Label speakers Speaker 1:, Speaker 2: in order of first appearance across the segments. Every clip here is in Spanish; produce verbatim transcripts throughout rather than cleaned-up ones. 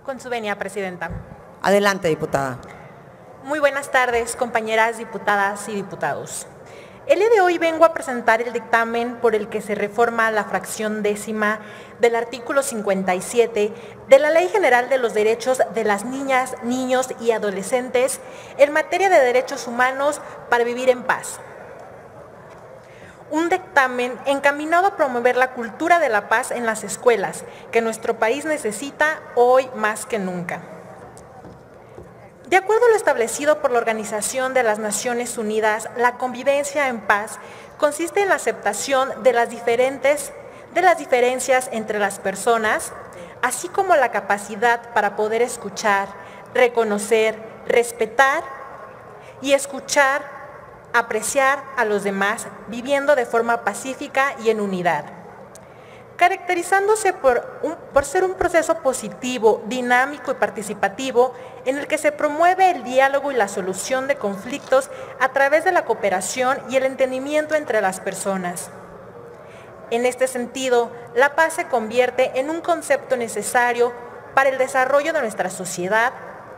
Speaker 1: Con su venia, Presidenta.
Speaker 2: Adelante, diputada.
Speaker 1: Muy buenas tardes, compañeras diputadas y diputados. El día de hoy vengo a presentar el dictamen por el que se reforma la fracción décima del artículo cincuenta y siete de la Ley General de los Derechos de las Niñas, Niños y Adolescentes en materia de derechos humanos para vivir en paz. Un dictamen encaminado a promover la cultura de la paz en las escuelas, que nuestro país necesita hoy más que nunca. De acuerdo a lo establecido por la Organización de las Naciones Unidas, la convivencia en paz consiste en la aceptación de las, diferentes, de las diferencias entre las personas, así como la capacidad para poder escuchar, reconocer, respetar y escuchar, apreciar a los demás, viviendo de forma pacífica y en unidad. Caracterizándose por, un, por ser un proceso positivo, dinámico y participativo en el que se promueve el diálogo y la solución de conflictos a través de la cooperación y el entendimiento entre las personas. En este sentido, la paz se convierte en un concepto necesario para el desarrollo de nuestra sociedad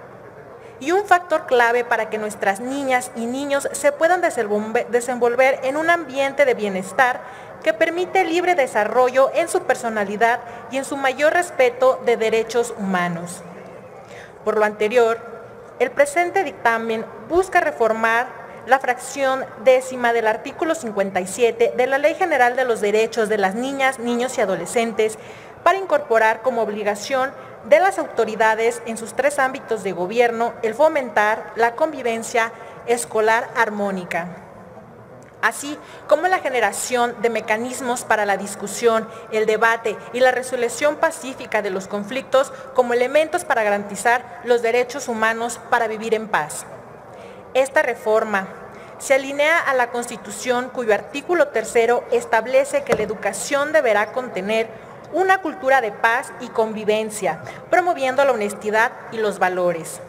Speaker 1: y un factor clave para que nuestras niñas y niños se puedan desenvolver en un ambiente de bienestar que permite el libre desarrollo en su personalidad y en su mayor respeto de derechos humanos. Por lo anterior, el presente dictamen busca reformar la fracción décima del artículo cincuenta y siete de la Ley General de los Derechos de las Niñas, Niños y Adolescentes para incorporar como obligación de las autoridades en sus tres ámbitos de gobierno el fomentar la convivencia escolar armónica, así como la generación de mecanismos para la discusión, el debate y la resolución pacífica de los conflictos como elementos para garantizar los derechos humanos para vivir en paz. Esta reforma se alinea a la Constitución, cuyo artículo tercero establece que la educación deberá contener una cultura de paz y convivencia, promoviendo la honestidad y los valores.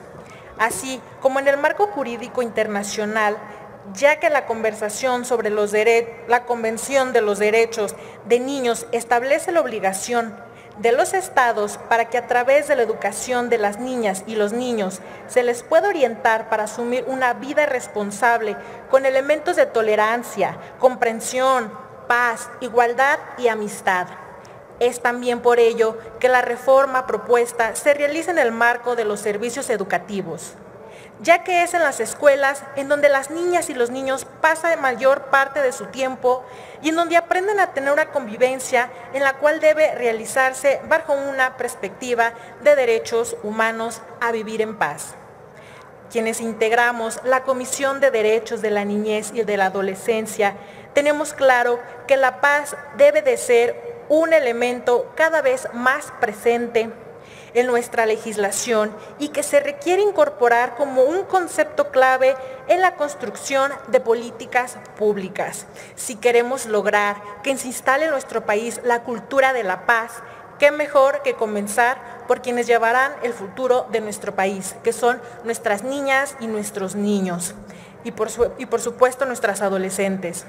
Speaker 1: Así como en el marco jurídico internacional, ya que la conversación sobre los derechos, la Convención de los Derechos de Niños establece la obligación de los estados para que a través de la educación de las niñas y los niños se les pueda orientar para asumir una vida responsable con elementos de tolerancia, comprensión, paz, igualdad y amistad. Es también por ello que la reforma propuesta se realiza en el marco de los servicios educativos, ya que es en las escuelas en donde las niñas y los niños pasan mayor parte de su tiempo y en donde aprenden a tener una convivencia en la cual debe realizarse bajo una perspectiva de derechos humanos a vivir en paz. Quienes integramos la Comisión de Derechos de la Niñez y de la Adolescencia, tenemos claro que la paz debe de ser un elemento cada vez más presente en nuestra legislación y que se requiere incorporar como un concepto clave en la construcción de políticas públicas. Si queremos lograr que se instale en nuestro país la cultura de la paz, qué mejor que comenzar por quienes llevarán el futuro de nuestro país, que son nuestras niñas y nuestros niños, y por, su, y por supuesto nuestras adolescentes.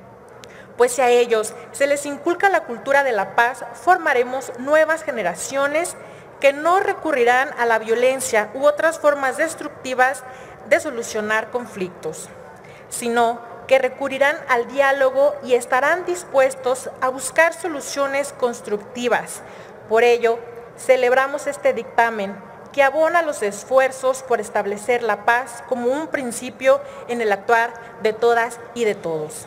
Speaker 1: Pues si a ellos se les inculca la cultura de la paz, formaremos nuevas generaciones que no recurrirán a la violencia u otras formas destructivas de solucionar conflictos, sino que recurrirán al diálogo y estarán dispuestos a buscar soluciones constructivas. Por ello, celebramos este dictamen que abona los esfuerzos por establecer la paz como un principio en el actuar de todas y de todos.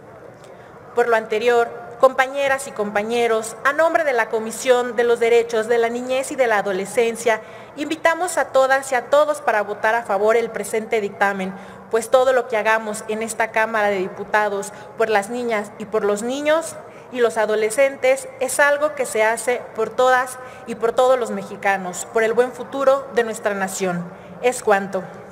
Speaker 1: Por lo anterior, compañeras y compañeros, a nombre de la Comisión de los Derechos de la Niñez y de la Adolescencia, invitamos a todas y a todos para votar a favor el presente dictamen, pues todo lo que hagamos en esta Cámara de Diputados por las niñas y por los niños y los adolescentes es algo que se hace por todas y por todos los mexicanos, por el buen futuro de nuestra nación. Es cuanto.